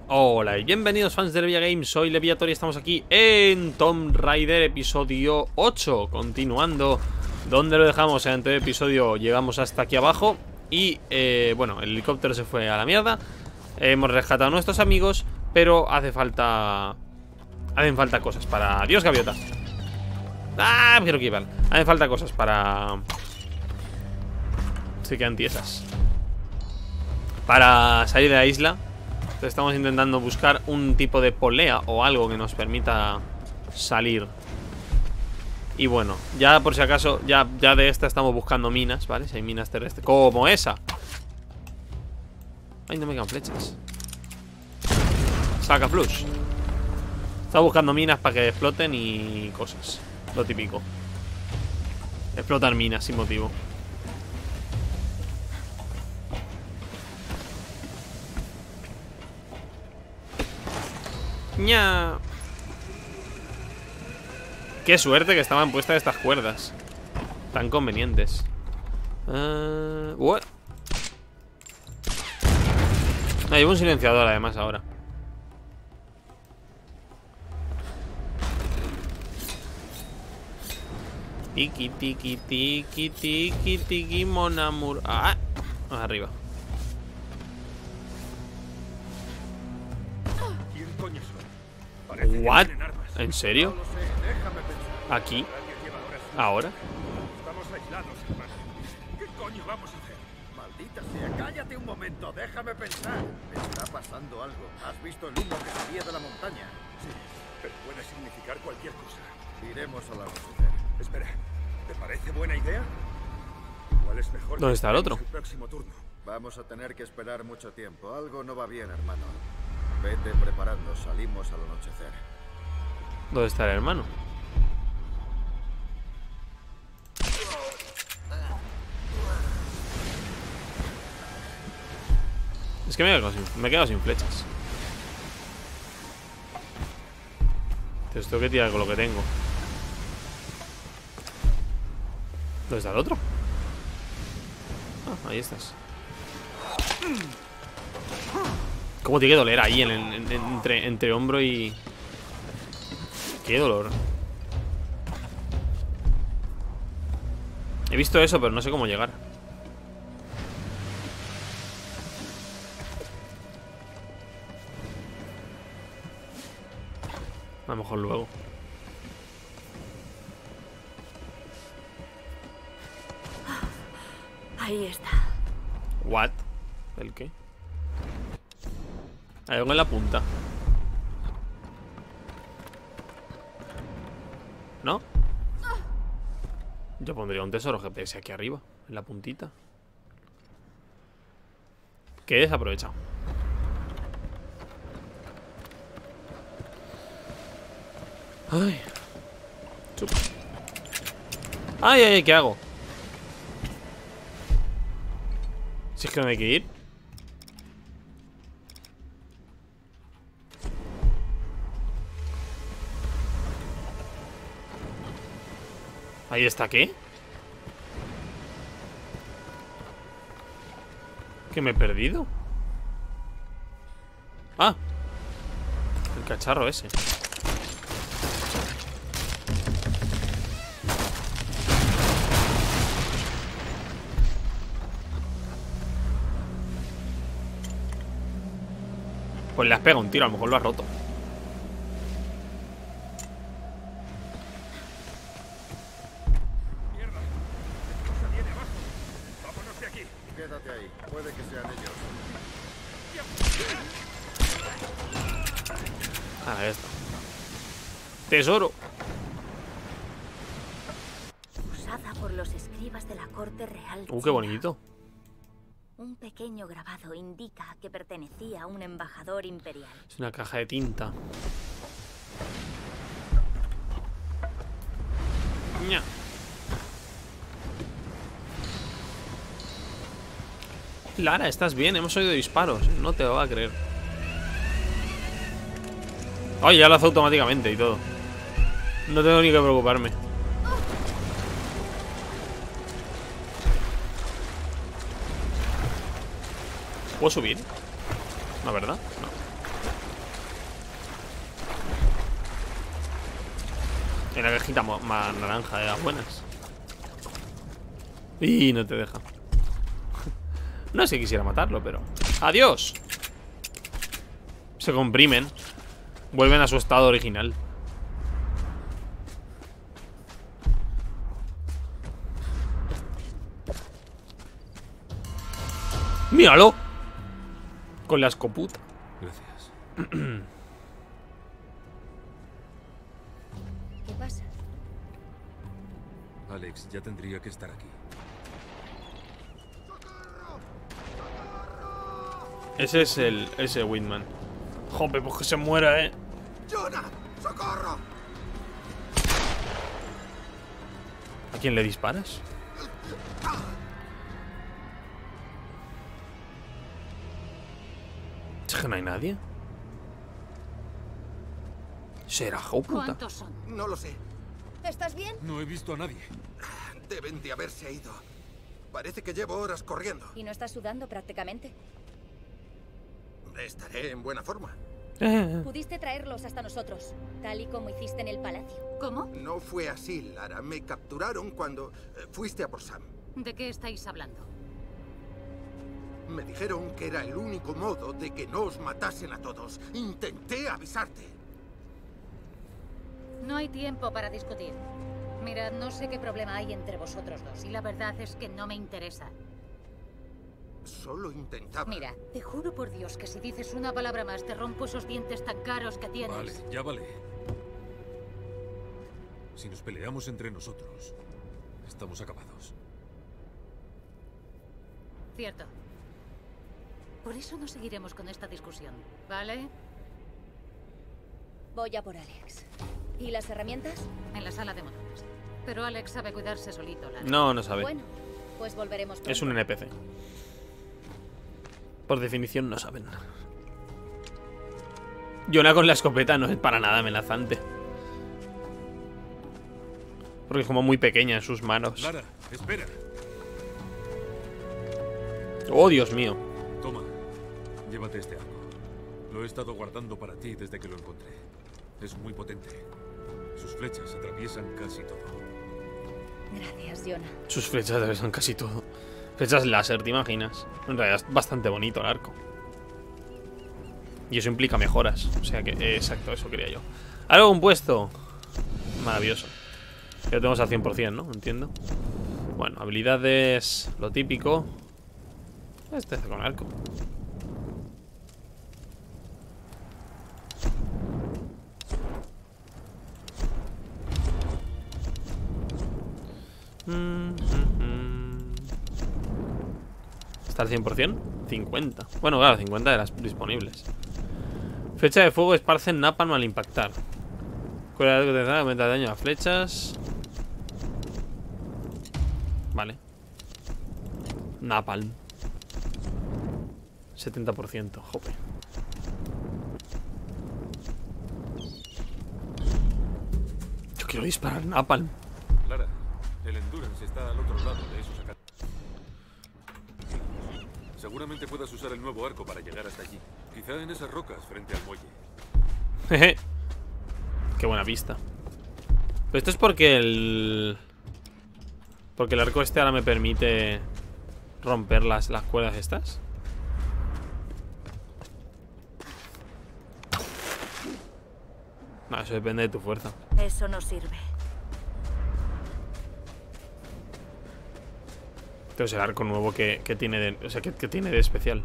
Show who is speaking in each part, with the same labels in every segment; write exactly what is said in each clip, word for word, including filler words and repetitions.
Speaker 1: Hola y bienvenidos fans de Levia Games, soy Leviator y estamos aquí en Tomb Raider episodio ocho. Continuando donde lo dejamos en el anterior episodio, llegamos hasta aquí abajo. Y eh, bueno, el helicóptero se fue a la mierda. Hemos rescatado a nuestros amigos, pero hace falta... Hacen falta cosas para... Adiós, gaviota. Ah, quiero que iban. Hacen falta cosas para... Se quedan tiesas para salir de la isla. Entonces estamos intentando buscar un tipo de polea o algo que nos permita salir. Y bueno, ya por si acaso, ya, ya de esta estamos buscando minas, ¿vale? Si hay minas terrestres, como esa. Ay, no me quedan flechas. Saca flush. Está buscando minas para que exploten y cosas. Lo típico. Explotar minas sin motivo. ¡Ña! Qué suerte que estaban puestas estas cuerdas tan convenientes. uh, what? Ah, llevo un silenciador además ahora. Tiki tiki tiki tiki tiki monamur. Ah, arriba. What? ¿En serio? ¿Aquí? ¿Ahora?
Speaker 2: Estamos aislados, hermano. ¿Qué coño vamos a hacer? Maldita sea, cállate un momento, déjame pensar. Está pasando algo. ¿Has visto el humo que salía de la montaña? Sí, pero puede significar cualquier cosa. Iremos al anochecer. Espera, ¿te parece buena idea? Igual es mejor.
Speaker 1: ¿Dónde está el otro?
Speaker 2: El próximo turno. Vamos a tener que esperar mucho tiempo. Algo no va bien, hermano. Vete preparando, salimos al anochecer.
Speaker 1: ¿Dónde está el hermano? Es que me he quedado sin, me he quedado sin flechas. Entonces tengo que tirar con lo que tengo. ¿Dónde está el otro? Ah, ahí estás. ¿Cómo tiene que doler ahí en, en, en, entre, entre hombro y... Qué dolor. He visto eso, pero no sé cómo llegar. A lo mejor luego.
Speaker 3: Ahí está.
Speaker 1: What? ¿El qué? Hay algo en la punta. ¿No? Yo pondría un tesoro G P S aquí arriba, en la puntita. Que he desaprovechado. Ay. Chup. Ay, ay, ay, ¿qué hago? Si es que no hay que ir. Ahí está, ¿qué? ¿Que me he perdido? Ah, el cacharro ese. Pues le has pegado un tiro, a lo mejor lo has roto.
Speaker 2: Quédate ahí, puede que sean ellos.
Speaker 1: Ah, ahí está. Tesoro.
Speaker 3: Usada por los escribas de la corte real.
Speaker 1: Uh, qué bonito.
Speaker 3: Un pequeño grabado indica que pertenecía a un embajador imperial.
Speaker 1: Es una caja de tinta. Ña. Lara, ¿estás bien? Hemos oído disparos. No te lo va a creer. Ay, ya lo hace automáticamente y todo. No tengo ni que preocuparme. ¿Puedo subir? ¿No, verdad? No. En la cajita más naranja de las buenas. Y no te deja. No sé si quisiera matarlo, pero... ¡Adiós! Se comprimen. Vuelven a su estado original. ¡Míralo! Con la escoputa.
Speaker 4: Gracias.
Speaker 3: ¿Qué pasa?
Speaker 4: Alex ya tendría que estar aquí.
Speaker 1: Ese es el... Ese Whitman. Jope, pues que se muera, eh.
Speaker 2: ¡Jonah! ¡Socorro!
Speaker 1: ¿A quién le disparas? ¿Es que no hay nadie? ¿Será hijo puta?
Speaker 5: ¿Cuántos son?
Speaker 2: No lo sé.
Speaker 3: ¿Estás bien?
Speaker 4: No he visto a nadie.
Speaker 2: Deben de haberse ido. Parece que llevo horas corriendo.
Speaker 3: ¿Y no estás sudando prácticamente?
Speaker 2: Estaré en buena forma.
Speaker 1: Eh,
Speaker 3: Pudiste traerlos hasta nosotros, tal y como hiciste en el palacio.
Speaker 5: ¿Cómo?
Speaker 2: No fue así, Lara. Me capturaron cuando eh, fuiste a por Sam.
Speaker 5: ¿De qué estáis hablando?
Speaker 2: Me dijeron que era el único modo de que no os matasen a todos. Intenté avisarte.
Speaker 5: No hay tiempo para discutir. Mirad, no sé qué problema hay entre vosotros dos y la verdad es que no me interesa.
Speaker 2: Solo intentaba.
Speaker 5: Mira, te juro por Dios que si dices una palabra más te rompo esos dientes tan caros que tienes.
Speaker 4: Vale, ya vale. Si nos peleamos entre nosotros, estamos acabados.
Speaker 5: Cierto. Por eso no seguiremos con esta discusión, ¿vale?
Speaker 3: Voy a por Alex. ¿Y las herramientas?
Speaker 5: En la sala de motores. Pero Alex sabe cuidarse solito, Lara.
Speaker 1: no, no sabe.
Speaker 3: Bueno, pues volveremos pronto.
Speaker 1: Es un N P C. Por definición no saben. Jonah con la escopeta no es para nada amenazante. Porque es como muy pequeña en sus manos.
Speaker 4: Lara, espera.
Speaker 1: Oh, Dios mío.
Speaker 4: Toma, llévate este arco. Lo he estado guardando para ti desde que lo encontré. Es muy potente. Sus flechas atraviesan casi todo.
Speaker 3: Gracias, Jonah.
Speaker 1: Sus flechas atravesan casi todo. Flechas láser, ¿te imaginas? En realidad es bastante bonito el arco. Y eso implica mejoras. O sea que, eh, exacto, eso quería yo. Algo compuesto. Maravilloso. Que lo tenemos al cien por cien, ¿no? Entiendo. Bueno, habilidades, lo típico. Este hace con arco. Mm, mm, mm. ¿Está al cien por cien? cincuenta. Bueno, claro, cincuenta de las disponibles. Flecha de fuego esparce napalm al impactar. Cuerda de potencial aumenta el daño a flechas. Vale. Napalm. setenta por ciento, jope. Yo quiero disparar napalm.
Speaker 4: Lara, el Endurance está al otro lado de esos acá. Seguramente puedas usar el nuevo arco para llegar hasta allí. Quizá en esas rocas frente al muelle.
Speaker 1: Jeje. Qué buena pista. Pero esto es porque el... Porque el arco este ahora me permite romper las, las cuerdas estas. No, eso depende de tu fuerza.
Speaker 3: Eso no sirve.
Speaker 1: Este es el arco nuevo que, que tiene de, o sea, que, que tiene de especial.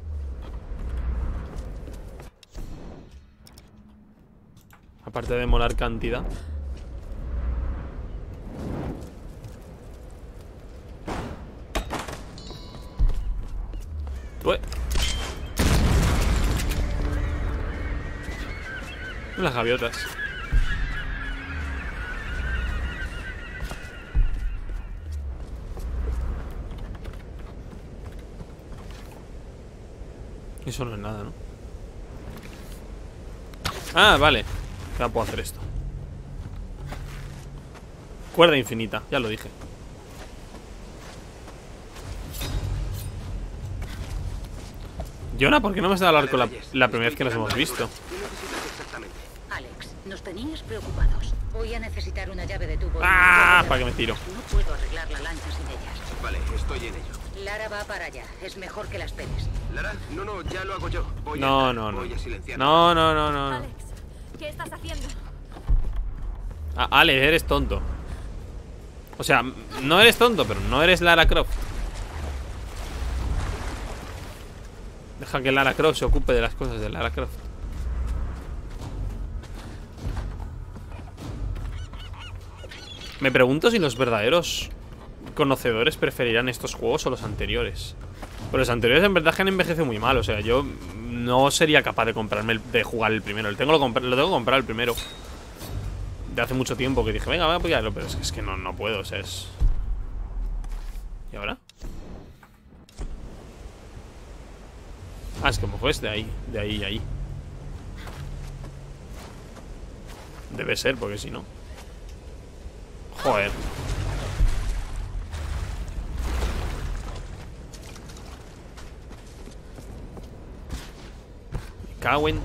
Speaker 1: Aparte de molar cantidad. Ué. Las gaviotas. Eso no es nada, ¿no? Ah, vale. Ya puedo hacer esto. Cuerda infinita, ya lo dije. Jonah, ¿por qué no me has dado el arco la, la primera vez que nos hemos visto?
Speaker 5: Alex, Nos tenías preocupados. Voy a necesitar una llave de tubo.
Speaker 1: ¡Ah! ¿Para qué me tiro?
Speaker 5: No puedo arreglar la lancha sin ellas.
Speaker 6: Vale, estoy en ello.
Speaker 5: Lara va para allá. Es mejor que la esperes.
Speaker 6: Lara, no, no, ya lo hago yo. Voy
Speaker 1: No,
Speaker 6: a,
Speaker 1: no, no.
Speaker 6: Voy a silenciar.
Speaker 1: No, no, no, no, no.
Speaker 3: Alex, ¿qué estás haciendo?
Speaker 1: Ah, Alex, eres tonto. O sea, no eres tonto, pero no eres Lara Croft. Deja que Lara Croft se ocupe de las cosas de Lara Croft. Me pregunto si los verdaderos conocedores preferirán estos juegos o los anteriores. Pero los anteriores en verdad que han envejecido muy mal. O sea, yo no sería capaz de comprarme el, de jugar el primero. Lo tengo, lo, lo tengo que comprar el primero. De hace mucho tiempo que dije, venga, voy a apoyarlo. Pero es que, es que no, no puedo, o sea, es... ¿Y ahora? Ah, es que me fue de ahí, de ahí a ahí. Debe ser, porque si no... Joder. Me cago en...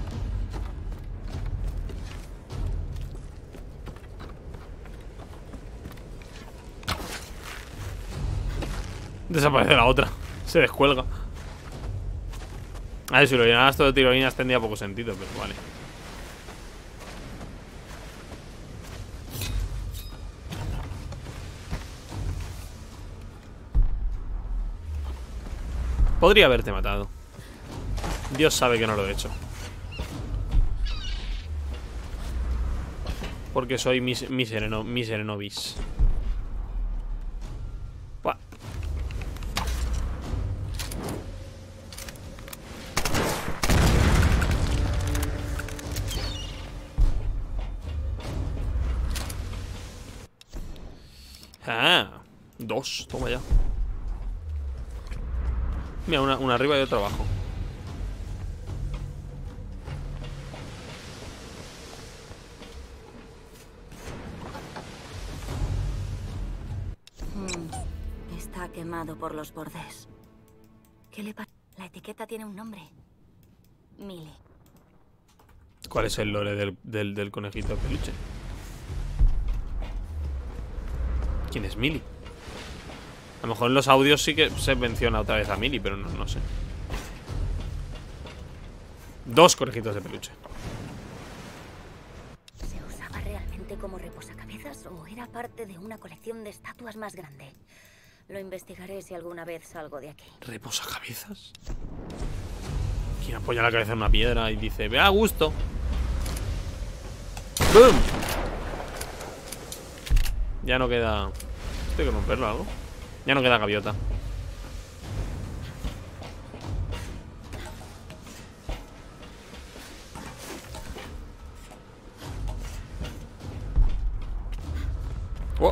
Speaker 1: Desaparece la otra. Se descuelga. A ver, si lo llenaras todo de tirolinas tendría poco sentido, pero vale. Podría haberte matado. Dios sabe que no lo he hecho. Porque soy mis, misereno, miserenovis. Buah. Ah, dos, toma ya. Mira, una, una arriba y otra abajo.
Speaker 3: Mm, está quemado por los bordes. ¿Qué le pasa? La etiqueta tiene un nombre. Millie.
Speaker 1: ¿Cuál es el lore del, del, del conejito de peluche? ¿Quién es Millie? A lo mejor en los audios sí que se menciona otra vez a Millie, pero no, no sé. Dos conejitos de peluche.
Speaker 3: ¿Se usaba realmente como reposacabezas o era parte de una colección de estatuas más grande? Lo investigaré si alguna vez salgo de aquí.
Speaker 1: ¿Reposacabezas? ¿Quién apoya la cabeza en una piedra y dice, ve a gusto? ¡Bum! Ya no queda... Tengo que romperlo algo. Ya no queda gaviota. Oh.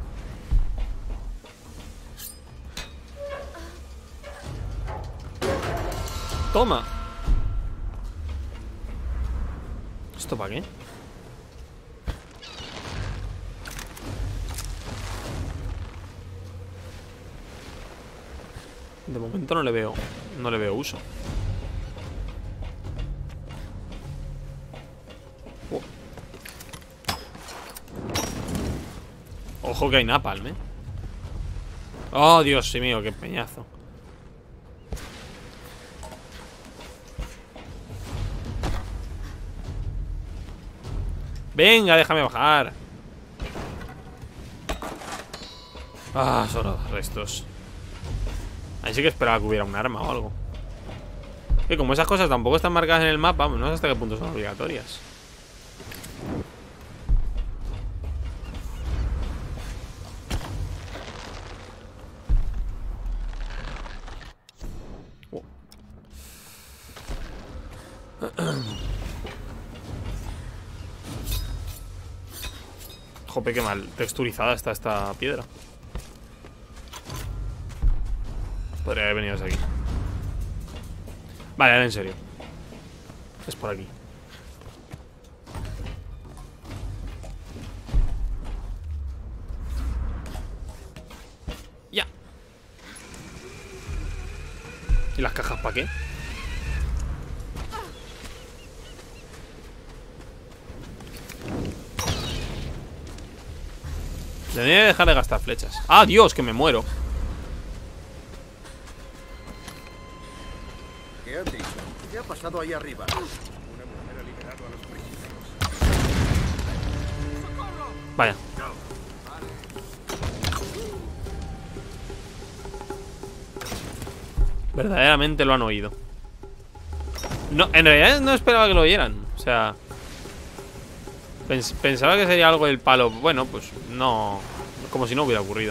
Speaker 1: Toma. ¿Esto para qué? De momento no le veo. No le veo uso. Oh. Ojo que hay napalm, ¿eh? Oh, Dios mío, qué peñazo. Venga, déjame bajar. Ah, solo restos. Ahí sí que esperaba que hubiera un arma o algo. Que como esas cosas tampoco están marcadas en el mapa, no sé hasta qué punto son obligatorias. Oh. Jope, qué mal texturizada está esta piedra. Podría haber venido desde aquí. Vale, ahora en serio. Es por aquí. Ya. ¿Y las cajas para qué? Tendría que dejar de gastar flechas. ¡Ah, Dios! Que me muero.
Speaker 2: ¿Qué han dicho? ¿Qué ha pasado ahí arriba? Una mujer ha liberado a los prisioneros.
Speaker 1: Vaya. Verdaderamente lo han oído. No, en realidad no esperaba que lo oyeran. O sea, pens pensaba que sería algo del palo. Bueno, pues no. Como si no hubiera ocurrido.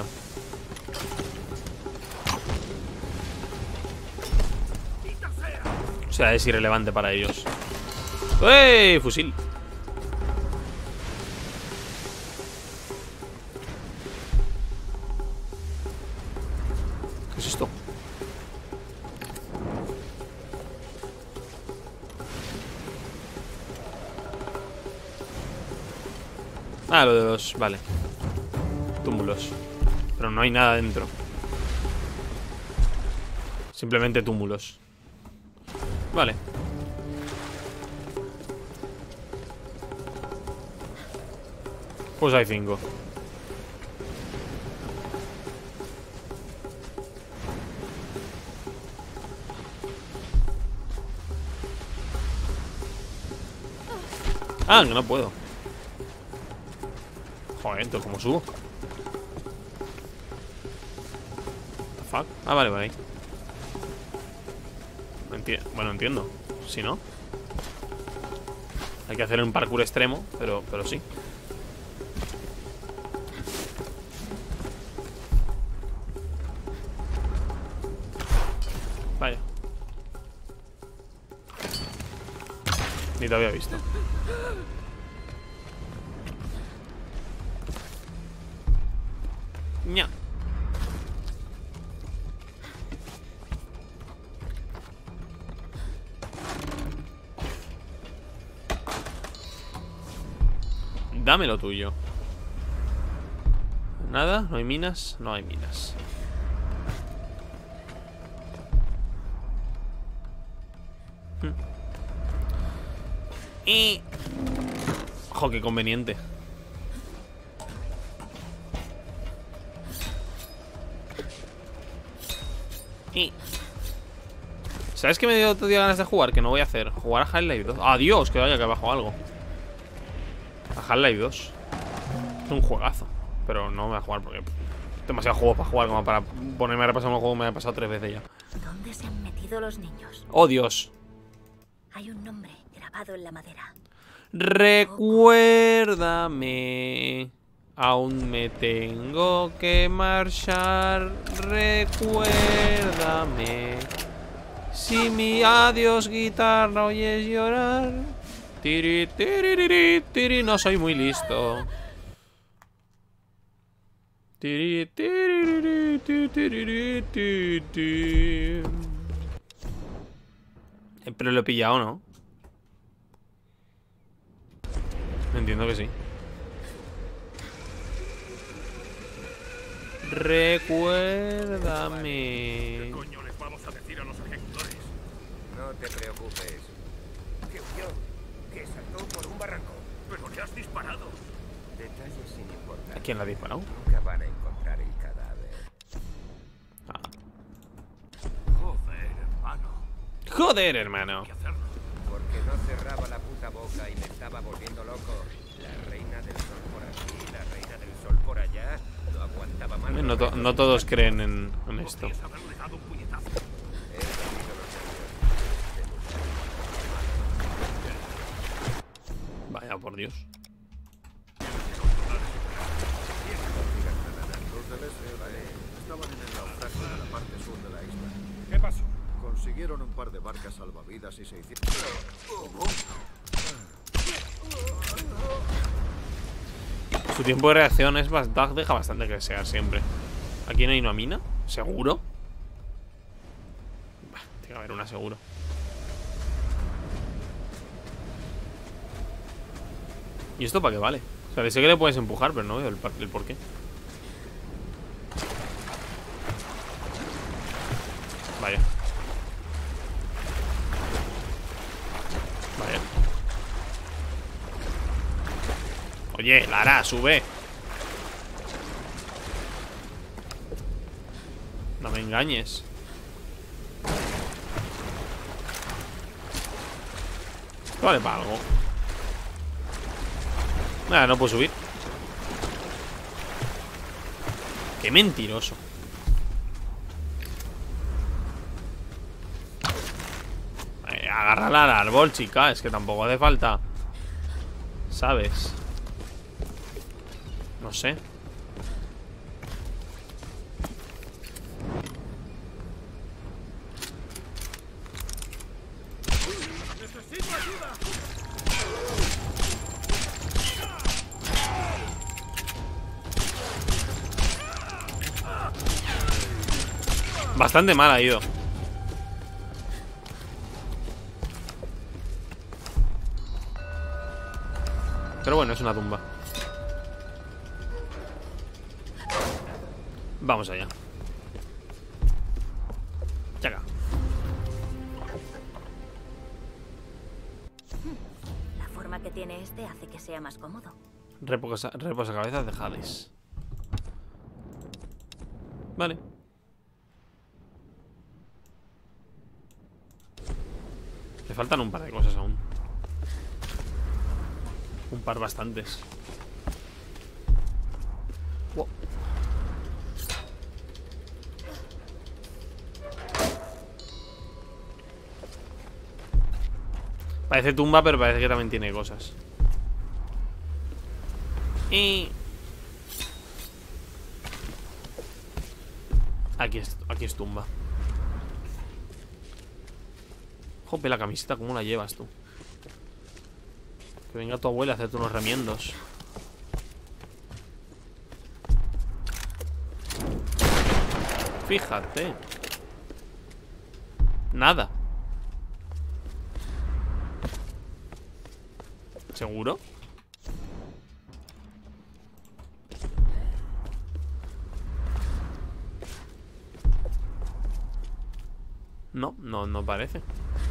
Speaker 1: O sea, es irrelevante para ellos. ¡Ey! Fusil. ¿Qué es esto? Ah, lo de los... Vale. Túmulos. Pero no hay nada dentro. Simplemente túmulos. Vale. Pues hay cinco. Ah, que no puedo. Joder, entonces ¿cómo subo? What the fuck? Ah, vale, vale. Enti- bueno, entiendo. Si no, hay que hacer un parkour extremo, pero, pero sí. Vaya. Ni te había visto. Ña. Dame lo tuyo. Nada, no hay minas, no hay minas. Hmm. Y... Ojo, qué conveniente. Y... ¿Sabes qué me dio otro día ganas de jugar? Que no voy a hacer. Jugar a Half-Life dos. ¡Adiós! Que vaya que abajo algo. A Half-Life dos. Es un juegazo. Pero no me voy a jugar porque... Demasiado juego para jugar como para ponerme a repasar un juego que me ha pasado tres veces ya.
Speaker 3: ¿Dónde se han metido los niños?
Speaker 1: ¡Oh, Dios!
Speaker 3: Hay un nombre grabado en la madera.
Speaker 1: Recuérdame. Aún me tengo que marchar. Recuérdame. Si mi adiós guitarra oyes llorar. Tiri, tiri, tiri, tiri. No soy muy listo. Tiri, tiri, tiri, tiri, tiri, tiri. Pero lo he pillado, ¿no? Entiendo que sí. Recuérdame.
Speaker 2: ¿Qué coño les vamos a decir a los ejecutores?
Speaker 6: No te preocupes.
Speaker 2: Que huyó, que saltó por un barranco. Pero le has disparado.
Speaker 6: Detalles sin
Speaker 1: ¿A
Speaker 6: importancia.
Speaker 1: quién la ha disparado?
Speaker 6: Nunca van a encontrar el cadáver.
Speaker 1: Ah.
Speaker 2: Joder, hermano.
Speaker 1: Joder, hermano.
Speaker 2: Hay que hacerlo.
Speaker 6: Porque no cerraba la puta boca y me estaba volviendo loco. La reina del sol por aquí, la reina del sol por allá. No aguantaba más.
Speaker 1: No, to- no todos creen en, en esto.
Speaker 2: Podrías haberle dado un puñetazo.
Speaker 6: He perdido los nervios.
Speaker 1: Vaya, por Dios.
Speaker 2: Los del S R E estaban en el naufragio de la parte sur de la isla.
Speaker 4: ¿Qué pasó?
Speaker 2: Consiguieron un par de barcas salvavidas y se hicieron...
Speaker 1: Su tiempo de reacción es bastante, deja bastante que desear siempre. ¿Aquí no hay una mina? ¿Seguro? Bah, tiene que haber una seguro. ¿Y esto para qué vale? O sea, sé que le puedes empujar, pero no veo el, par- el por qué. Vaya. Vaya. Oye, Lara, sube. engañes. Vale para algo. Nada, no puedo subir. Qué mentiroso. Eh, agárrala al árbol, chica. Es que tampoco hace falta. ¿Sabes? No sé.
Speaker 2: ¡Necesito ayuda!
Speaker 1: Bastante mal ha ido. Pero bueno, es una tumba. Vamos allá. Chaca.
Speaker 3: La forma que tiene este hace que sea más cómodo.
Speaker 1: Reposa, reposacabezas de Hades. Vale. Le faltan un par de cosas aún. Un par bastantes. Wow. Parece tumba, pero parece que también tiene cosas. Y... Aquí es, aquí es tumba. Jope, la camiseta, ¿cómo la llevas tú? Que venga tu abuela a hacerte unos remiendos. Fíjate. Nada. ¿Seguro? No, no, no parece.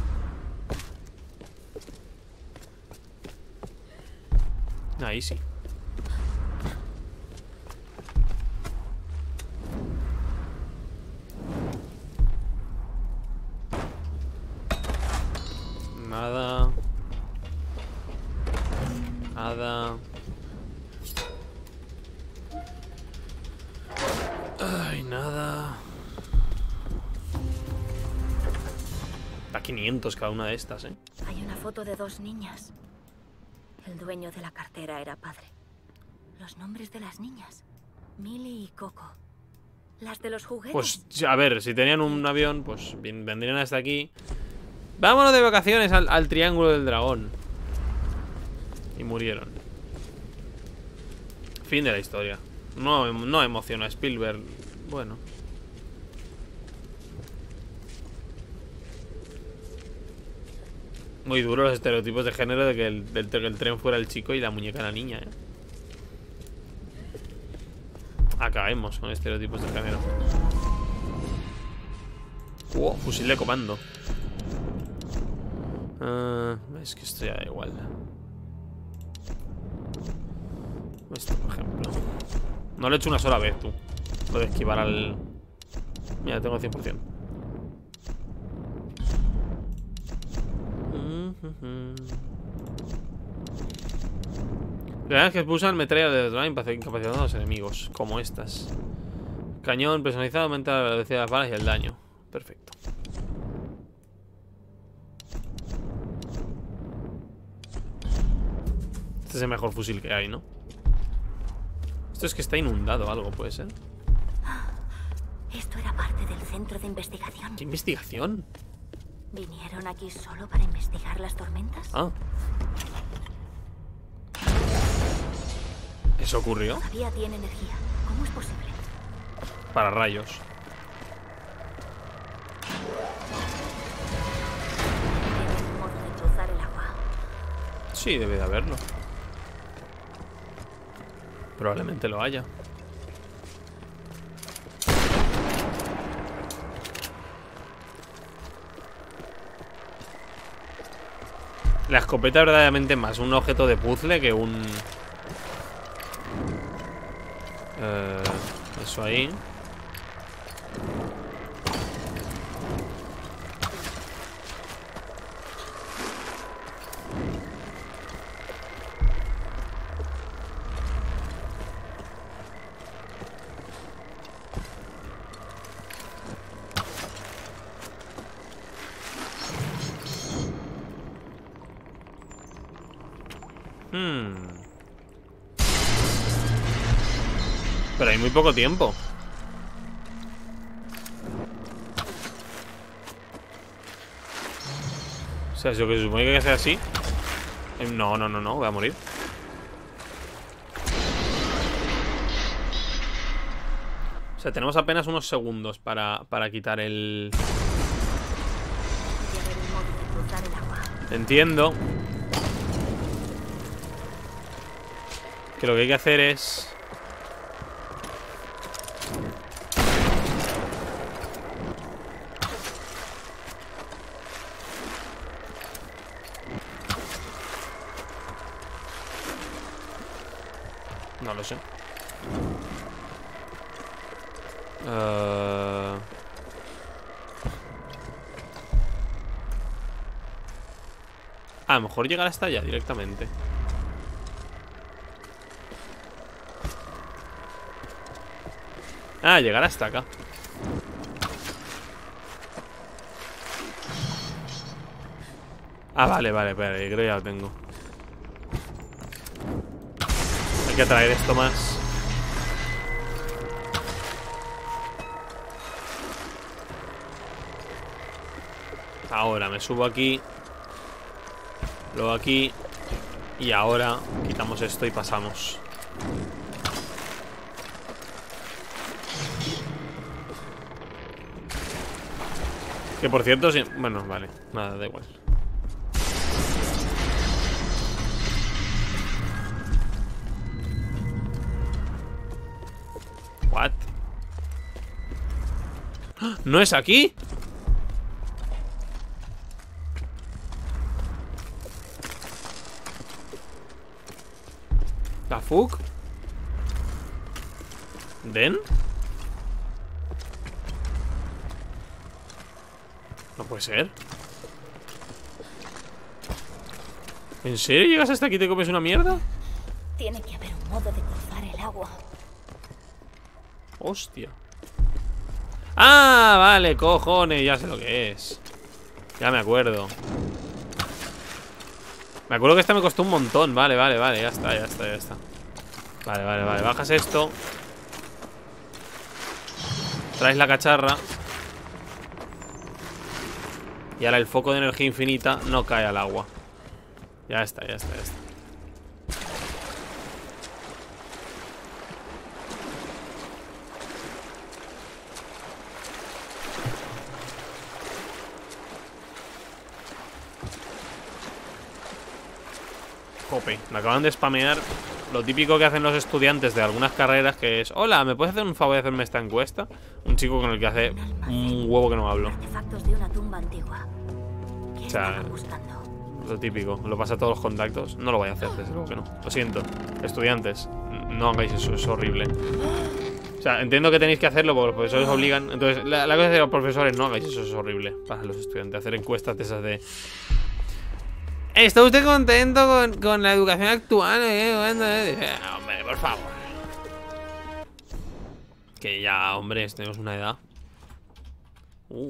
Speaker 1: Ahí sí. Nada. Nada. Ay, nada. Da quinientos cada una de estas, ¿eh?
Speaker 3: Hay una foto de dos niñas. El dueño de la cartera era padre. Los nombres de las niñas: Millie y Coco. Las de los juguetes.
Speaker 1: Pues, a ver, si tenían un avión, pues bien, vendrían hasta aquí. Vámonos de vacaciones al, al Triángulo del Dragón. Y murieron. Fin de la historia. No, no emociona a Spielberg. Bueno. Muy duros los estereotipos de género de que el, del, el tren fuera el chico y la muñeca la niña, ¿eh? Acabemos con estereotipos de género. Wow, fusil de comando. Uh, es que esto ya da igual. Esto, por ejemplo. No lo he hecho una sola vez, tú. Lo de esquivar al... Mira, tengo cien por cien. Granada que expulsan metralla de detonante incapacitando a los enemigos, como estas. Cañón personalizado aumenta la velocidad de las balas y el daño. Perfecto. Este es el mejor fusil que hay, ¿no? Esto es que está inundado o algo, puede ser.
Speaker 3: Esto era parte del centro de investigación.
Speaker 1: ¿Qué investigación?
Speaker 3: ¿Vinieron aquí solo para investigar las tormentas?
Speaker 1: Ah. ¿Eso ocurrió?
Speaker 3: Todavía tiene energía. ¿Cómo es posible?
Speaker 1: Para rayos.
Speaker 3: ¿Tiene un modo de cruzar el agua?
Speaker 1: Sí, debe de haberlo. Probablemente lo haya. La escopeta verdaderamente más un objeto de puzzle que un... Eh, eso ahí. Hmm. Pero hay muy poco tiempo. O sea, es lo que se supone que hay que hacer así. No, no, no, no, voy a morir. O sea, tenemos apenas unos segundos para, para quitar el... Entiendo que lo que hay que hacer es... No lo sé. Uh... A lo mejor llegar hasta allá directamente. Ah, llegar hasta acá. Ah, vale, vale, vale, creo que ya lo tengo. Hay que traer esto más. Ahora me subo aquí. Luego aquí. Y ahora quitamos esto y pasamos. Que por cierto, sí. Bueno, vale, nada, da igual. What? ¿No es aquí? ¿La fuck? ¿Den? No puede ser. ¿En serio llegas hasta aquí y te comes una mierda?
Speaker 3: Tiene que haber un modo de cruzar el agua.
Speaker 1: Hostia. Ah, vale, cojones, ya sé lo que es. Ya me acuerdo. Me acuerdo que esta me costó un montón. Vale, vale, vale, ya está, ya está, ya está. Vale, vale, vale, bajas esto. Traes la cacharra. Y ahora el foco de energía infinita no cae al agua. Ya está, ya está, ya está. Jope, me acaban de spamear lo típico que hacen los estudiantes de algunas carreras, que es: hola, ¿me puedes hacer un favor de hacerme esta encuesta? Un chico con el que hace un huevo que no hablo.
Speaker 3: Artefactos de una tumba antigua. ¿Qué
Speaker 1: O sea,
Speaker 3: estaba buscando?
Speaker 1: lo típico, lo pasa a todos los contactos. No lo voy a hacer, desde luego que no. Lo siento, estudiantes, no hagáis eso, es horrible. O sea, entiendo que tenéis que hacerlo porque los profesores obligan. Entonces, la, la cosa es de los profesores, no hagáis eso, es horrible para los estudiantes. Hacer encuestas de esas de: ¿está usted contento con, con la educación actual? ¿Eh? Bueno, eh, hombre, por favor. Que ya, hombre, tenemos una edad. Uh.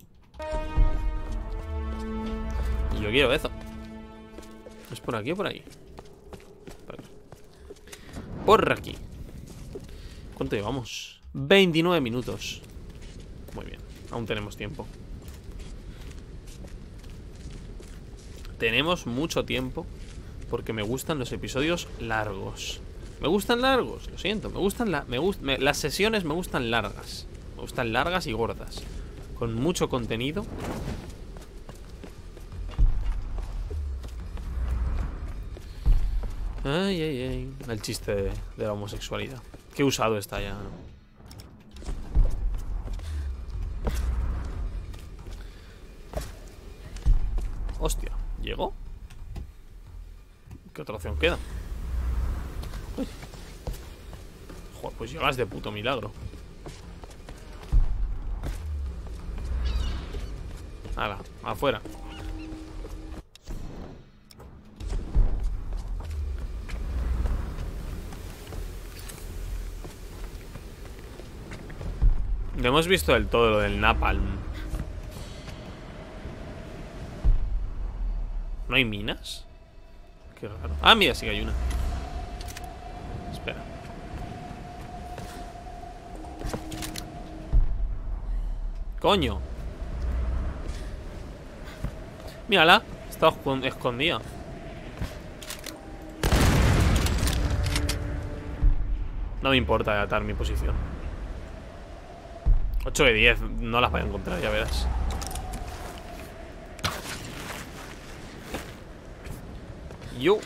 Speaker 1: Y yo quiero eso. ¿Es por aquí o por ahí? Por aquí. Por aquí. ¿Cuánto llevamos? veintinueve minutos. Muy bien, aún tenemos tiempo. Tenemos mucho tiempo porque me gustan los episodios largos. Me gustan largos, lo siento. Me gustan la, me gust, me, las sesiones me gustan largas. Me gustan largas y gordas, con mucho contenido. Ay, ay, ay. El chiste de, de la homosexualidad. Qué usado está ya, ¿no? Hostia, ¿llegó? ¿Qué otra opción queda? Uy. Joder, pues llegas de puto milagro. Hala, afuera. No hemos visto del todo lo del napalm. ¿No hay minas? Qué raro. Ah, mira, sí que hay una. Espera. Coño. Mírala. Está escondida. No me importa atar mi posición. ocho de diez. No las voy a encontrar, ya verás. Yo.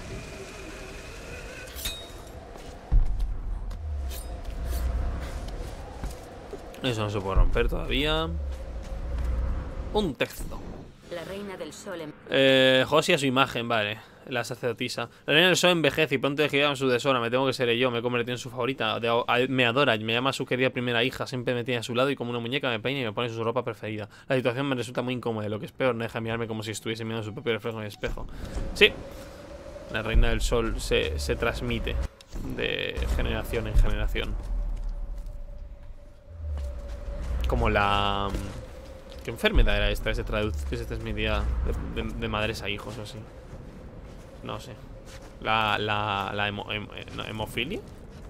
Speaker 1: Eso no se puede romper todavía. Un texto.
Speaker 3: La reina del sol en...
Speaker 1: Eh, Josia, su imagen, vale. La sacerdotisa. La reina del sol envejece y pronto elegirá a su deshora. Me tengo que ser yo, me he convertido en su favorita. De, a, me adora, me llama su querida primera hija. Siempre me tiene a su lado y como una muñeca me peina y me pone su ropa preferida. La situación me resulta muy incómoda. Lo que es peor, no deja mirarme como si estuviese mirando su propio reflejo en el espejo. Sí. La reina del sol se, se transmite de generación en generación. Como la... ¿Qué enfermedad era esta? ¿Qué se traduce? ¿Qué se transmitía de, de, de madres a hijos o así? No sé. La, la, la hemo, hem, no, hemofilia.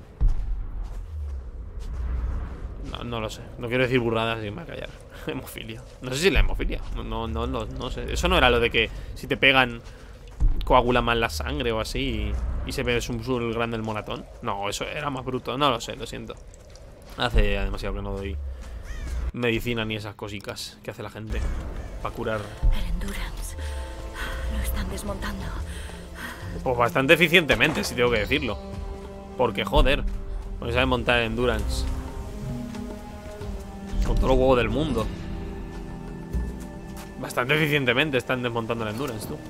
Speaker 1: No, no lo sé. No quiero decir burradas y me voy a callar. Hemofilia. No sé si es la hemofilia. No, no, no, no, no sé. Eso no era lo de que si te pegan coagula mal la sangre o así y, y se ve un sur grande el moratón. No, eso era más bruto. No lo sé, lo siento. Hace demasiado que no doy medicina ni esas cositas que hace la gente para curar.
Speaker 3: El Endurance. Lo están desmontando.
Speaker 1: Pues bastante eficientemente, si tengo que decirlo. Porque, joder, no sabe montar el Endurance con todo el huevo del mundo. Bastante eficientemente están desmontando el Endurance, tú.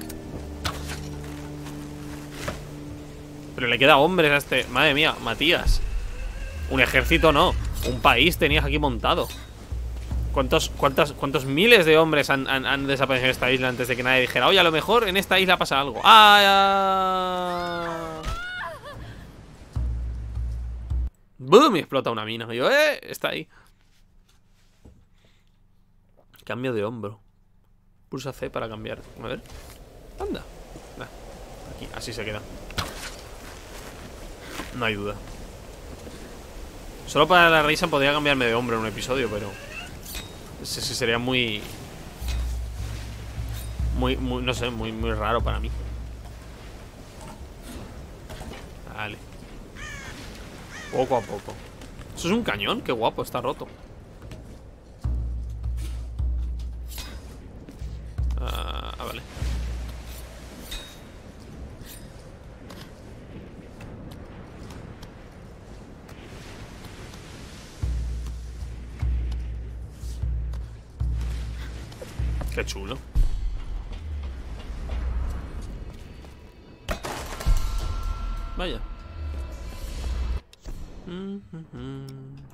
Speaker 1: Pero le queda hombres a este... Madre mía, Matías. Un ejército no. Un país tenías aquí montado. ¿Cuántos, cuántas, cuántos miles de hombres han, han, han desaparecido en esta isla antes de que nadie dijera, oye, a lo mejor en esta isla pasa algo? ¡Ah! ¡Boom! Y explota una mina. Y yo, ¡eh! Está ahí. Cambio de hombro. Pulsa C para cambiar. A ver. Anda. Nah. Aquí, así se queda. No hay duda. Solo para la risa podría cambiarme de hombro en un episodio, pero ese sería muy, muy, muy, no sé, muy, muy raro para mí. Vale. Poco a poco. Eso es un cañón, qué guapo, está roto. Ah, vale. Qué chulo. Vaya. Mm -hmm.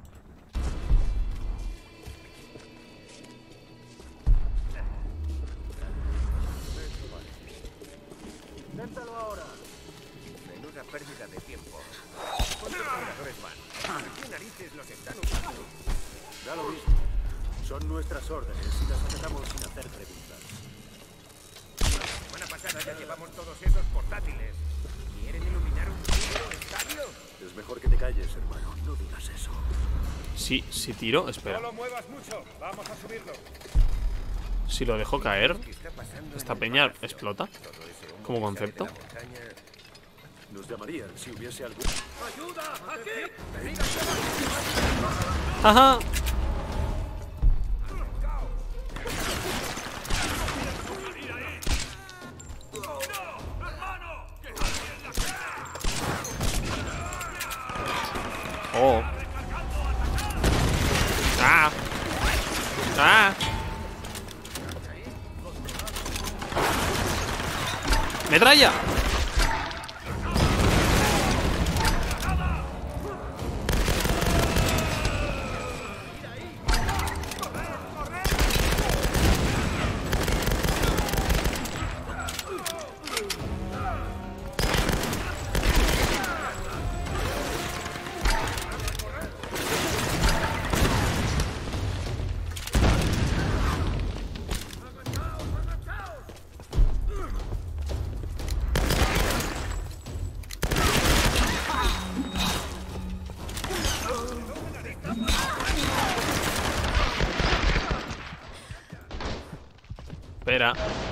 Speaker 6: Inténtalo ahora. Menuda pérdida de tiempo. ¿Cuántos jugadores van? ¿Qué narices los están usando?
Speaker 2: Da lo mismo. Son nuestras órdenes y las acatamos sin hacer preguntas.
Speaker 6: La semana pasada ya llevamos todos esos portátiles. ¿Quieren iluminar un puto estadio?
Speaker 2: Es mejor que te calles, hermano. No digas eso.
Speaker 1: Sí, si tiro, espera.
Speaker 6: No lo muevas mucho. Vamos a subirlo.
Speaker 1: Si lo dejo caer, esta peña explota. Como concepto.
Speaker 2: Nos llamarían si hubiese algún...
Speaker 6: ¡Ayuda! ¡Aquí!
Speaker 1: Ajá. Oh. Ah. Ah. ¡Metralla! Espera.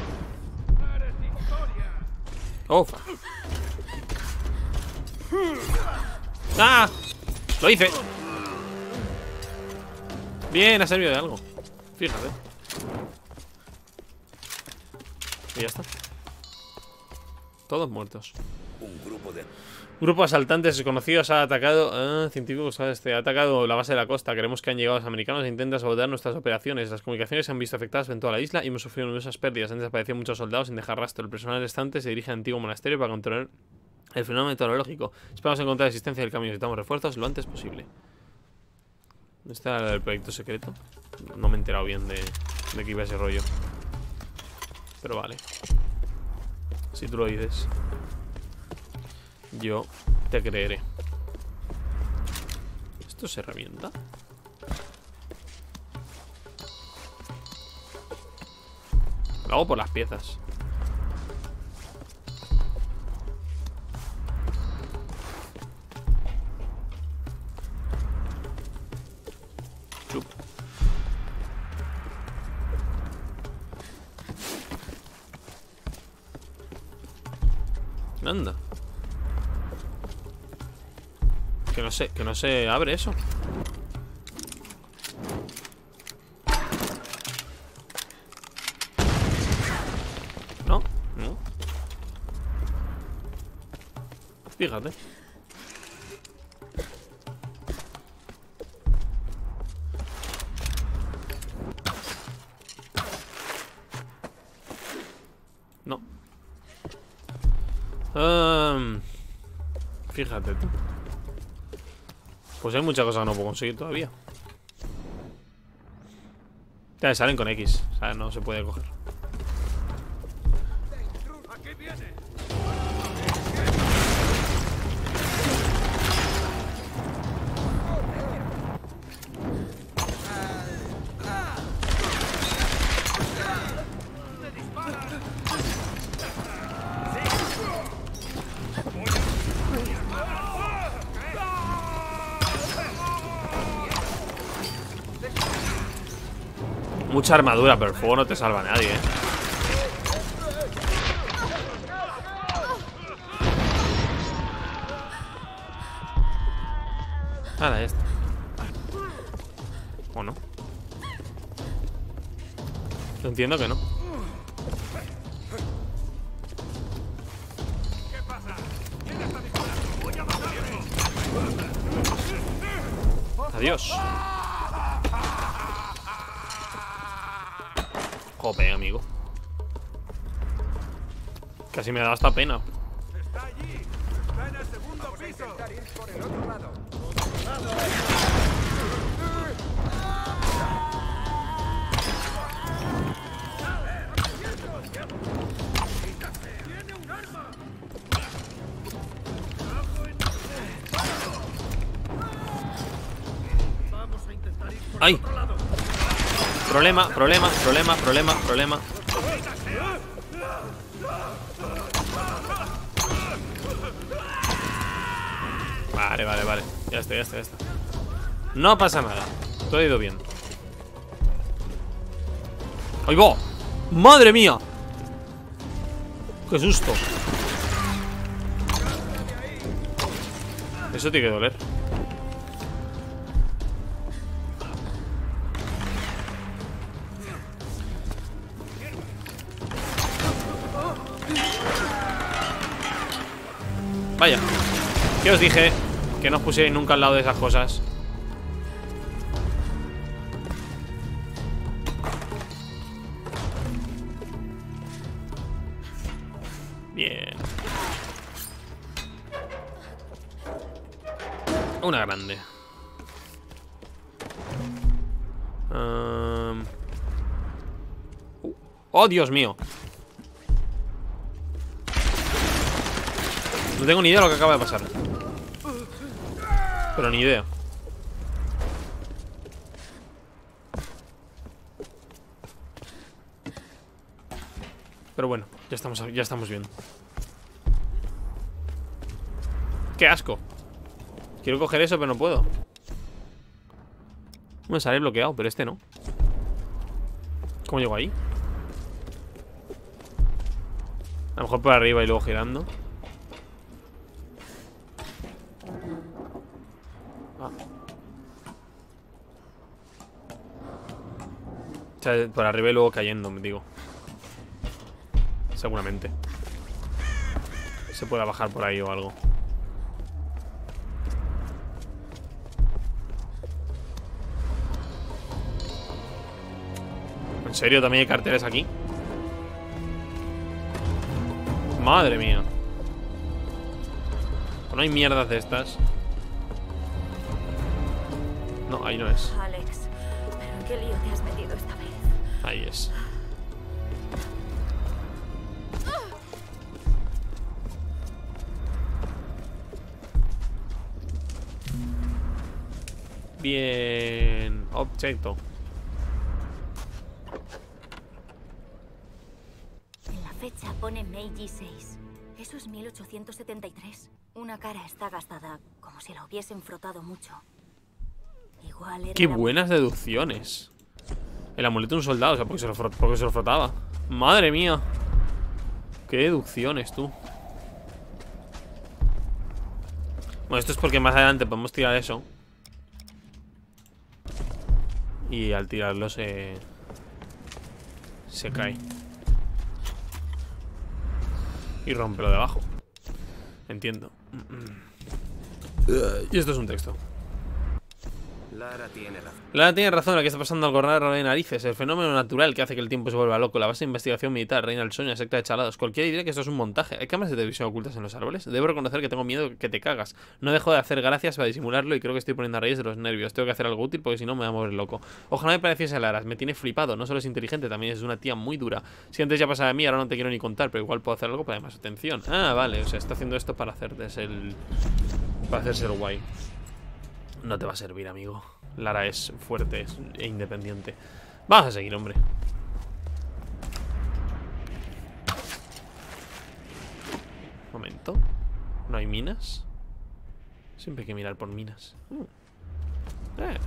Speaker 1: ¡Oh! ¡Ah! ¡Lo hice! Bien, ha servido de algo. Fíjate. Y ya está. Todos muertos.
Speaker 2: Un grupo de...
Speaker 1: Grupo de asaltantes desconocidos ha atacado. Ah, científicos este, ha atacado la base de la costa. Creemos que han llegado los americanos e intentan sabotear nuestras operaciones. Las comunicaciones se han visto afectadas en toda la isla y hemos sufrido numerosas pérdidas. Han desaparecido muchos soldados sin dejar rastro. El personal restante se dirige al antiguo monasterio para controlar el fenómeno meteorológico. Esperamos encontrar la existencia del cambio. Necesitamos refuerzos lo antes posible. ¿Este era el proyecto secreto? No me he enterado bien de, de qué iba ese rollo. Pero vale. Si tú lo dices, yo te creeré. ¿Esto se revienta? Lo hago por las piezas. Chup. Anda. Que no sé, que no se abre eso. No, no. Fíjate. No. Um, fíjate tú. Pues hay muchas cosas que no puedo conseguir todavía. Ya salen con X. O sea, no se puede coger.
Speaker 2: ¡Aquí viene!
Speaker 1: Mucha armadura, pero el fuego no te salva a nadie, eh. Ahora esta. ¿O no? Yo entiendo que no.
Speaker 2: ¿Qué pasa? ¿Quién está disparando? ¡Voy a matarle!
Speaker 1: Adiós. Jope, amigo. Casi me da hasta pena.
Speaker 2: ¡Está allí! ¡Está en el segundo piso!
Speaker 6: Ir por el otro lado.
Speaker 2: ¡Tiene un arma! Vamos a intentar ir por
Speaker 1: ¡Ay!
Speaker 2: el otro lado.
Speaker 1: Problema, problema, problema, problema, problema. Vale, vale, vale. Ya está, ya está, ya está. No pasa nada. Todo ha ido bien. ¡Ahí va! ¡Madre mía! ¡Qué susto! Eso tiene que doler. Vaya. ¿Qué os dije? Que no os pusierais nunca al lado de esas cosas. Bien. Una grande. Um... ¡Oh, Dios mío! No tengo ni idea de lo que acaba de pasar. Pero ni idea. Pero bueno, ya estamos, ya estamos bien. ¡Qué asco! Quiero coger eso, pero no puedo. Me sale bloqueado, pero este no. ¿Cómo llego ahí? A lo mejor por arriba y luego girando. Ah. O sea, por arriba y luego cayendo, me digo. Seguramente. Se pueda bajar por ahí o algo. ¿En serio también hay carteles aquí? Madre mía. No hay mierdas de estas. No, ahí no es.
Speaker 3: Alex, ¿pero en qué lío te has metido esta vez?
Speaker 1: Ahí es. Bien. Objeto.
Speaker 3: En la fecha pone Meiji seis. Eso es mil ochocientos setenta y tres. Una cara está gastada, como si la hubiesen frotado mucho. Igual era.
Speaker 1: Qué
Speaker 3: la-
Speaker 1: buenas deducciones. El amuleto de un soldado, o sea, porque se lo, frot- porque se lo frotaba. Madre mía. Qué deducciones, tú. Bueno, esto es porque más adelante podemos tirar eso. Y al tirarlo se... Se cae. Y rompe lo de abajo. Entiendo. Y esto es un texto.
Speaker 6: Lara tiene razón.
Speaker 1: Lara tiene razón, aquí está pasando algo raro de narices. El fenómeno natural que hace que el tiempo se vuelva loco. La base de investigación militar, reina del sueño, secta de chalados. Cualquiera diría que esto es un montaje. ¿Hay cámaras de televisión ocultas en los árboles? Debo reconocer que tengo miedo que te cagas. No dejo de hacer gracias para disimularlo y creo que estoy poniendo a raíz de los nervios. Tengo que hacer algo útil porque si no me voy a mover loco. Ojalá me pareciese a Lara. Me tiene flipado. No solo es inteligente, también es una tía muy dura. Si antes ya pasaba de mí, ahora no te quiero ni contar, pero igual puedo hacer algo para más atención. Ah, vale. O sea, está haciendo esto para hacerse el... Para hacerse el guay. No te va a servir, amigo. Lara es fuerte es, e independiente. Vamos a seguir, hombre. Momento. ¿No hay minas? Siempre hay que mirar por minas. Uh. Eh.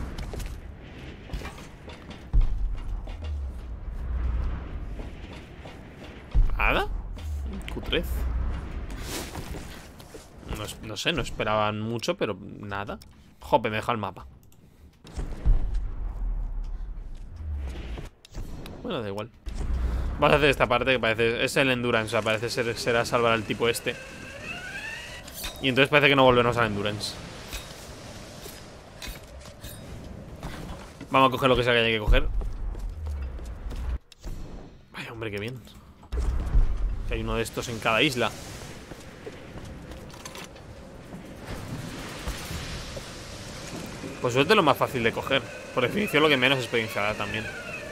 Speaker 1: ¿Nada? Cutrez. No, no sé, no esperaban mucho, pero nada. Jope, me deja el mapa. Bueno, da igual. Vamos a hacer esta parte que parece... Es el Endurance, o sea, parece ser será salvar al tipo este. Y entonces parece que no volvemos al Endurance. Vamos a coger lo que sea que haya que coger. Vaya, hombre, qué bien. Que hay uno de estos en cada isla. Pues suerte lo más fácil de coger. Por definición lo que menos experiencia da también.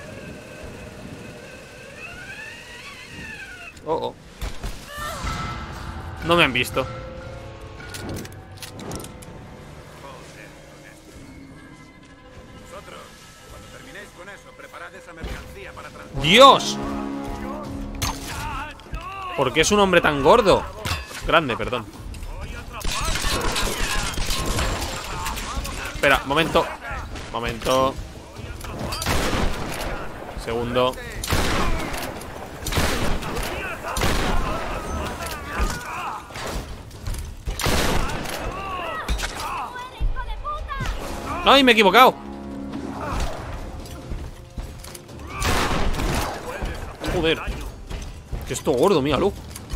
Speaker 1: Oh, oh. No me han visto.
Speaker 2: Vosotros, cuando terminéis con eso, preparad esa mercancía para transportar.
Speaker 1: ¡Dios! ¿Por qué es un hombre tan gordo? Grande, perdón. Espera, momento. Momento. Segundo. ¡Ay, me he equivocado! Joder. Que esto gordo, míralo.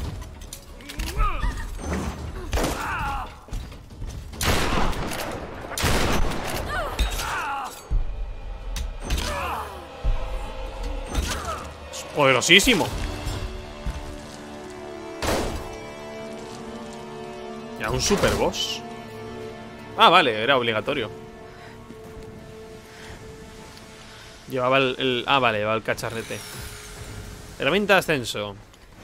Speaker 1: Es poderosísimo. Ya, un super boss. Ah, vale, era obligatorio. Llevaba el, el... Ah, vale, llevaba el cacharrete. Herramienta de ascenso.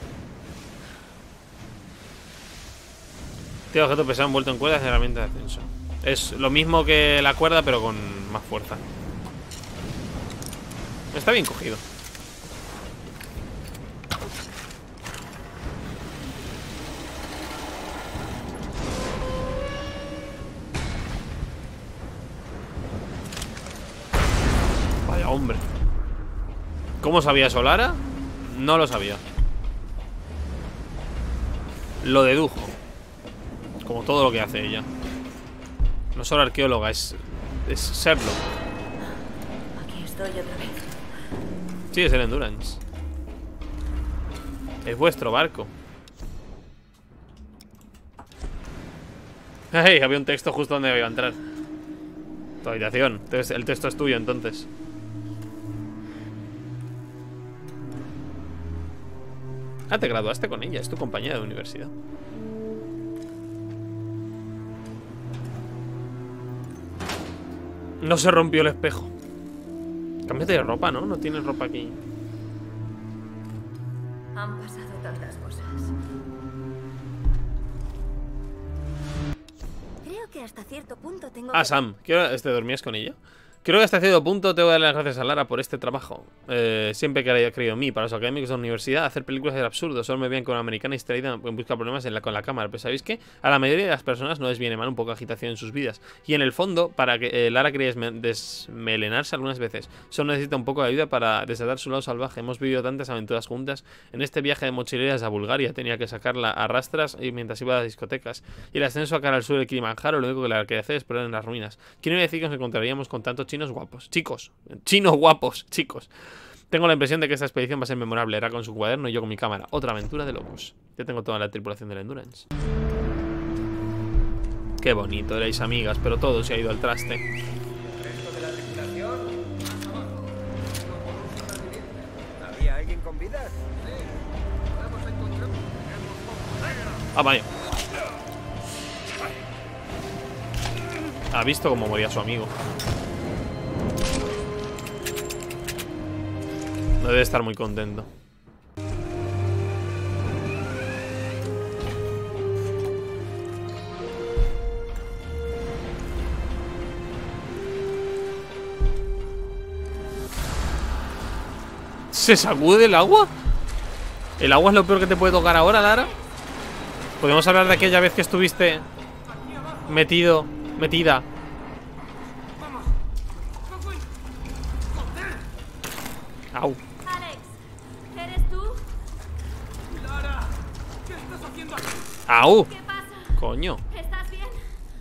Speaker 1: Tiene objeto pesado envuelto en cuerdas de herramienta de ascenso. Es lo mismo que la cuerda, pero con más fuerza. Está bien cogido. Vaya hombre. ¿Cómo sabía eso Lara? No lo sabía. Lo dedujo. Como todo lo que hace ella. No solo arqueóloga, es, es Sherlock.
Speaker 3: Aquí estoy otra vez.
Speaker 1: Sí, es el Endurance. Es vuestro barco. Hey, había un texto justo donde iba a entrar. Tu habitación. Entonces, el texto es tuyo, entonces. Ah, te graduaste con ella. Es tu compañera de universidad. No se rompió el espejo. Cámbiate de ropa, ¿no? No tienes ropa aquí.
Speaker 3: Han pasado tantas cosas. Creo que hasta cierto punto tengo
Speaker 1: Ah,
Speaker 3: que...
Speaker 1: Sam. ¿Qué hora te dormías con ella? Creo que hasta cierto punto tengo que dar las gracias a Lara por este trabajo. Eh, siempre que haya creído en mí, para los académicos de la universidad, hacer películas era absurdo. Solo me veían con una americana distraída en busca de problemas en la, con la cámara. Pero ¿sabéis qué? A la mayoría de las personas no les viene mal un poco de agitación en sus vidas. Y en el fondo, para que eh, Lara quería desme desmelenarse algunas veces. Solo necesita un poco de ayuda para desatar su lado salvaje. Hemos vivido tantas aventuras juntas. En este viaje de mochileras a Bulgaria tenía que sacarla a rastras y mientras iba a las discotecas. Y el ascenso a cara al sur del Kilimanjaro, lo único que la quería hacer es explorar en las ruinas. ¿Quién iba a decir que nos encontraríamos con tantos chinos guapos? Chicos. Chinos guapos, chicos. Tengo la impresión de que esta expedición va a ser memorable. Era con su cuaderno y yo con mi cámara. Otra aventura de locos. Ya tengo toda la tripulación del Endurance. Qué bonito, erais amigas, pero todo se ha ido al traste.
Speaker 6: ¿El resto de la tripulación? ¿Había alguien con vida?
Speaker 1: Ah, vaya. Ha visto cómo moría su amigo. No debe estar muy contento. ¿Se sacude el agua? ¿El agua es lo peor que te puede tocar ahora, Lara? ¿Podemos hablar de aquella vez que estuviste metido, metida? Au.
Speaker 3: Alex, ¿eres tú?
Speaker 7: Lara, ¿qué estás haciendo aquí?
Speaker 1: Au.
Speaker 3: ¿Qué pasa?
Speaker 1: Coño.
Speaker 3: ¿Estás bien?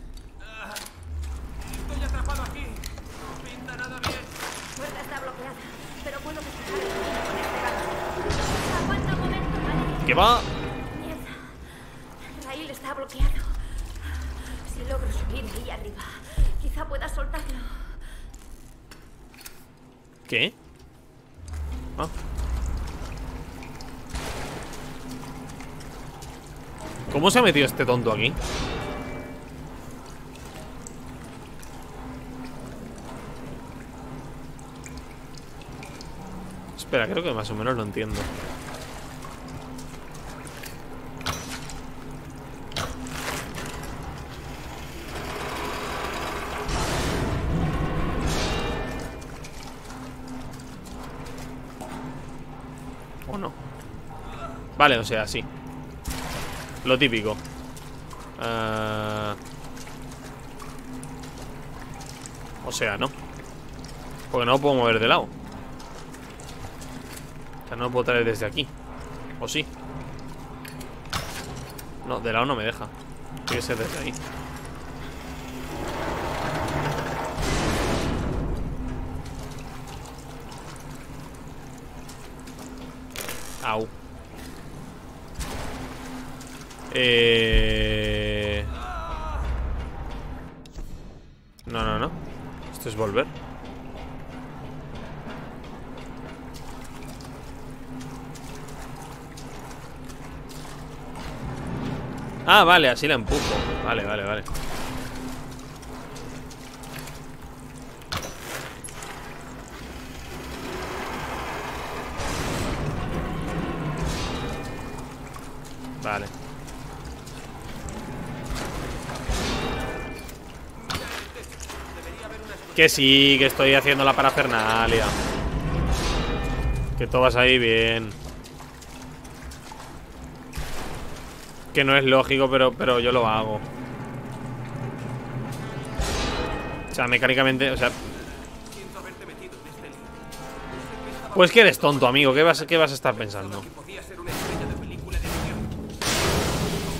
Speaker 7: Estoy atrapado aquí. No pinta nada bien.
Speaker 3: La puerta está bloqueada, pero puedo despejar el camino con este gancho. Aguanta un momento, ¿vale?
Speaker 1: ¿Qué va?
Speaker 3: Mierda. Raíl está bloqueado. Si logro subir ahí arriba, quizá pueda soltarlo.
Speaker 1: ¿Qué? Ah. ¿Cómo se ha metido este tonto aquí? Espera, creo que más o menos lo entiendo. ¿O no? Vale, o sea, sí. Lo típico. Uh... O sea, no. Porque no lo puedo mover de lado. O sea, no lo puedo traer desde aquí. ¿O sí? No, de lado no me deja. Tiene que ser desde ahí. Au. Eh... No, no, no. Esto es volver. Ah, vale, así la empujo. Vale, vale, vale. Vale. Que sí, que estoy haciendo la parafernalia. Que todo vas ahí bien. Que no es lógico, pero, pero yo lo hago. O sea, mecánicamente, o sea... Pues que eres tonto, amigo. ¿Qué vas, qué vas a estar pensando?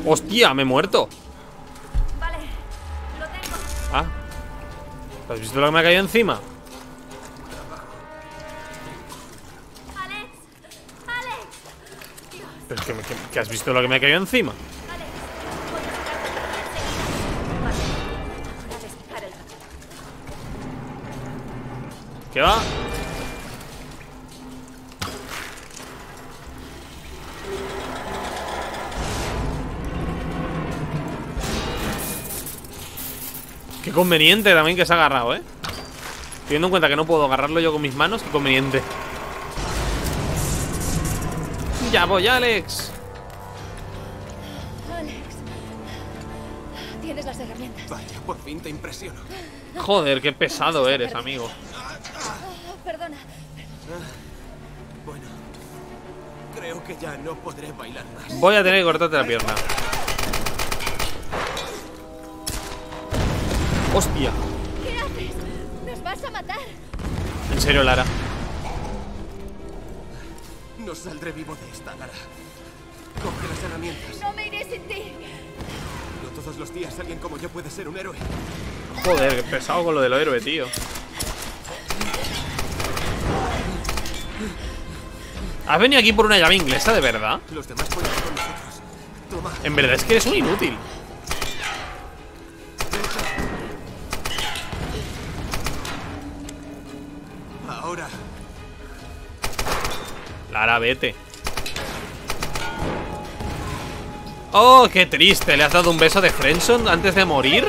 Speaker 1: ¡Hostia! Me he muerto.
Speaker 3: Vale, lo tengo.
Speaker 1: Ah. ¿Has visto lo que me ha caído encima?
Speaker 3: Alex, Alex. Dios,
Speaker 1: Pero es que, me- que- que has visto lo que me ha caído encima.
Speaker 3: Alex. Voy a sacarte de aquí enseguida. Vale, ahora despejar el ratón.
Speaker 1: ¿Qué va? Qué conveniente también que se ha agarrado, ¿eh? Teniendo en cuenta que no puedo agarrarlo yo con mis manos, qué conveniente. Ya voy, Alex.
Speaker 3: Alex, tienes las herramientas.
Speaker 8: Vaya, por fin te impresiono.
Speaker 1: Joder, qué pesado eres, amigo.
Speaker 3: Oh, perdona.
Speaker 8: Bueno, creo que ya no podré bailar más.
Speaker 1: Voy a tener que cortarte la pierna. Hostia.
Speaker 3: ¿Qué haces? Nos vas a matar.
Speaker 1: En serio, Lara.
Speaker 8: No saldré vivo de esta, Lara. Coge las herramientas.
Speaker 3: No me iré sin ti.
Speaker 8: No todos los días alguien como yo puede ser un héroe.
Speaker 1: Joder, qué pesado con lo del héroe, tío. ¿Has venido aquí por una llave inglesa, de verdad?
Speaker 8: Los demás pueden ir con nosotros. Toma.
Speaker 1: En verdad es que eres un inútil.
Speaker 8: Ahora.
Speaker 1: Lara, vete. Oh, qué triste. ¿Le has dado un beso de friendzone antes de morir?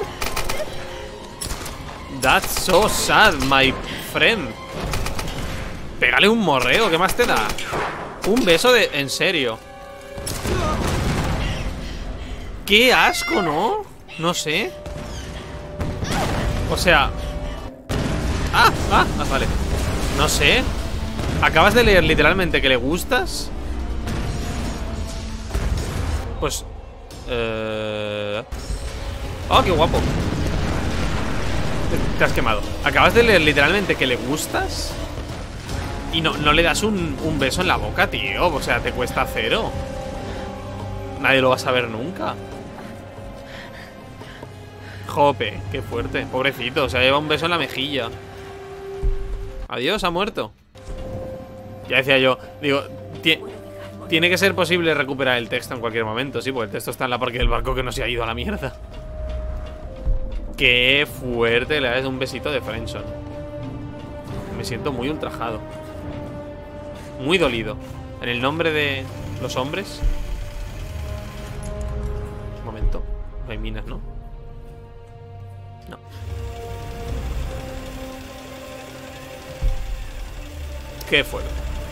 Speaker 1: That's so sad, my friend. Pégale un morreo, ¿qué más te da? Un beso de... En serio. Qué asco, ¿no? No sé. O sea... Ah, ah, ah, vale. No sé. ¿Acabas de leer literalmente que le gustas? Pues... Eh... Oh, qué guapo. Te, te has quemado. ¿Acabas de leer literalmente que le gustas? Y no, no le das un, un beso en la boca, tío. O sea, te cuesta cero. Nadie lo va a saber nunca. Jope, qué fuerte. Pobrecito, se ha llevado un beso en la mejilla. Adiós, ha muerto. Ya decía yo, digo, ti- tiene que ser posible recuperar el texto en cualquier momento. Sí, porque el texto está en la parte del barco que no se ha ido a la mierda. Qué fuerte, le das un besito de friendzone. Me siento muy ultrajado. Muy dolido. En el nombre de los hombres. Un momento. No hay minas, ¿no? No. Qué fuerte.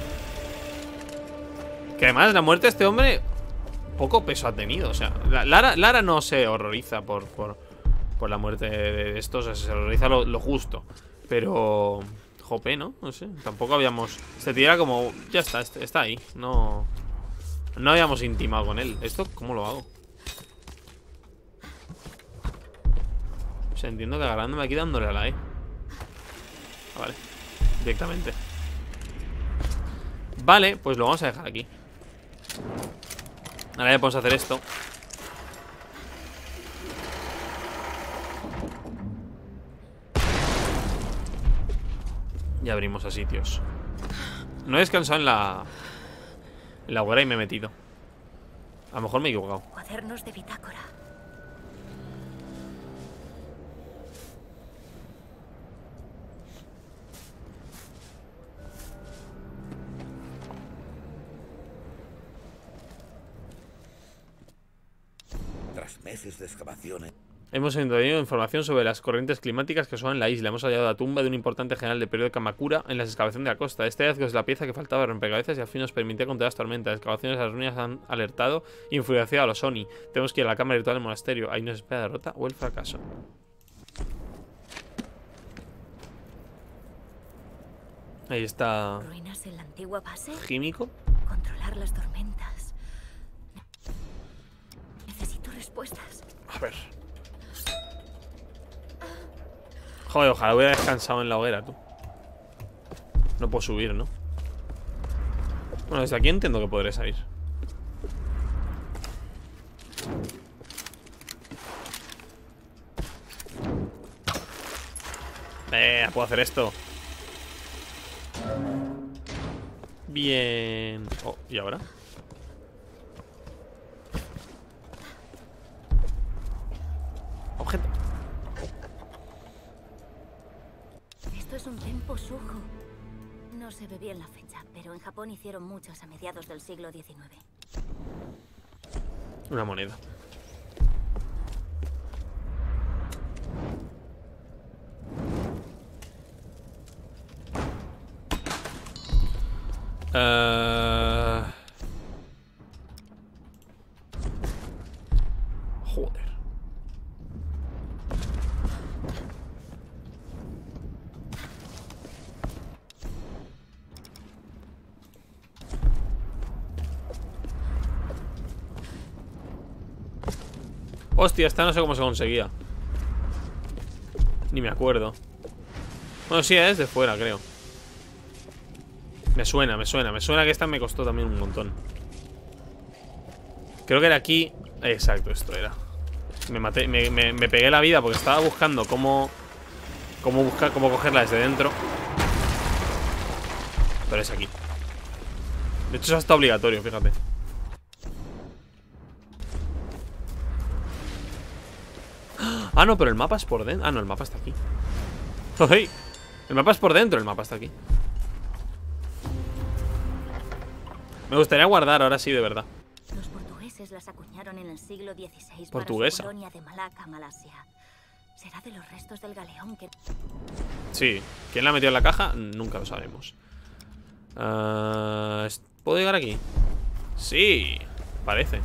Speaker 1: Que además la muerte de este hombre poco peso ha tenido. O sea, la- Lara, Lara no se horroriza por, por, por la muerte de estos. O sea, se horroriza lo, lo justo. Pero... Jope, ¿no? No sé. Tampoco habíamos... Se tira como... Ya está, est- está ahí. No... No habíamos intimado con él. ¿Esto cómo lo hago? O sea, entiendo que agarrándome aquí dándole a la E. Ah, vale. Directamente. Vale, pues lo vamos a dejar aquí. Ahora ya podemos hacer esto. Y abrimos a sitios. No he descansado en la... En la hoguera y me he metido. A lo mejor me he equivocado.
Speaker 3: Cuadernos de bitácora.
Speaker 2: Tras meses de excavaciones.
Speaker 1: Hemos obtenido información sobre las corrientes climáticas que asolan la isla. Hemos hallado la tumba de un importante general del periodo de Kamakura en las excavaciones de la costa. Este hallazgo es la pieza que faltaba de rompecabezas y al fin nos permitía contra las tormentas. Las excavaciones de las ruinas han alertado e influenciado a los Oni. Tenemos que ir a la cámara virtual del monasterio. Ahí nos espera la derrota o el fracaso. Ahí está
Speaker 3: Ruinas en la antigua base.
Speaker 1: Químico.
Speaker 3: Controlar las tormentas. Necesito respuestas.
Speaker 1: A ver. Joder, ojalá hubiera descansado en la hoguera, tú. No puedo subir, ¿no? Bueno, desde aquí entiendo que podré salir. Eh, puedo hacer esto. Bien. Oh, ¿y ahora? Objeto.
Speaker 3: Esto es un tempo sujo. No se ve bien la fecha, pero en Japón hicieron muchos a mediados del siglo diecinueve.
Speaker 1: Una moneda. Uh... Joder. Hostia, esta no sé cómo se conseguía. Ni me acuerdo. Bueno, sí, es de fuera, creo. Me suena, me suena, me suena que esta me costó también un montón. Creo que era aquí. Exacto, esto era. Me maté, me, me, me pegué la vida porque estaba buscando cómo Cómo buscar, cómo cogerla desde dentro. Pero es aquí. De hecho es hasta obligatorio, fíjate. Ah, no, pero el mapa es por dentro. Ah, no, el mapa está aquí. ¡Hey! El mapa es por dentro, el mapa está aquí. Me gustaría guardar ahora sí, de verdad.
Speaker 3: Los portugueses las acuñaron en el siglo dieciséis
Speaker 1: Portuguesa.
Speaker 3: para su colonia de Malaca, Malasia. ¿Será de los restos del galeón que...?
Speaker 1: Sí. ¿Quién la metió en la caja? Nunca lo sabremos. Uh, ¿Puedo llegar aquí? Sí, parece.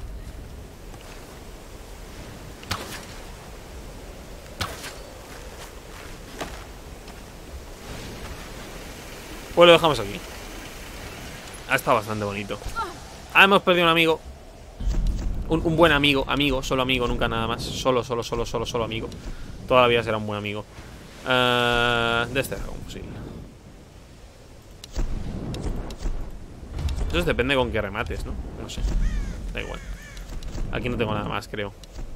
Speaker 1: Pues lo dejamos aquí. Ha estado bastante bonito. Ah, hemos perdido un amigo. Un, un buen amigo, amigo, solo amigo, nunca nada más. Solo, solo, solo, solo, solo amigo. Toda la vida será un buen amigo. uh, De este un fusil. Eso depende con qué remates, ¿no? No sé, da igual. Aquí no tengo nada más, creo.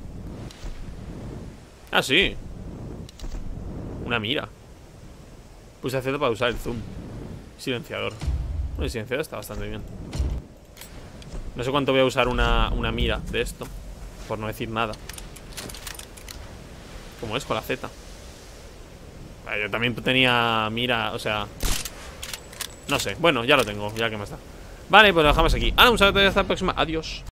Speaker 1: Ah, sí. Una mira. Puse acento para usar el zoom. Silenciador. El silenciador está bastante bien. No sé cuánto voy a usar una, una mira de esto, por no decir nada. ¿Cómo es con la Z? Vale, yo también tenía mira, o sea... No sé, bueno, ya lo tengo, ya que más da. Vale, pues lo dejamos aquí. Ah, un saludo y hasta la próxima, adiós.